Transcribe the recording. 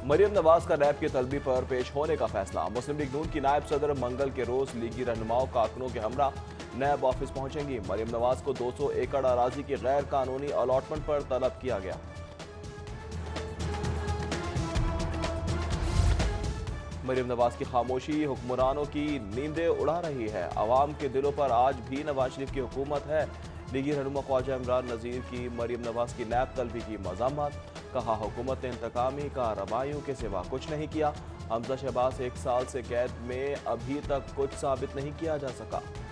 मरियम नवाज का नैब की तलबी पर पेश होने का फैसला। मुस्लिम लीग नून की नायब सदर मंगल के रोज लीगी रहनुमाओं कारकुनों के हमरा नैब ऑफिस पहुंचेंगी। मरियम नवाज को 200 एकड़ अराजी की गैर कानूनी अलॉटमेंट पर तलब किया गया। मरियम नवाज की खामोशी हुक्मरानों की नींदें उड़ा रही है। अवाम के दिलों पर आज भी नवाज शरीफ की हुकूमत है। लीगी रहनुमा ख्वाजा इमरान नज़ीर की मरियम नवाज की नैब तलबी की मज़म्मत। कहा हुकूमत ने इंतकामी कार्रवाइयों के सिवा कुछ नहीं किया। हमजा शहबाज 1 साल से कैद में अभी तक कुछ साबित नहीं किया जा सका।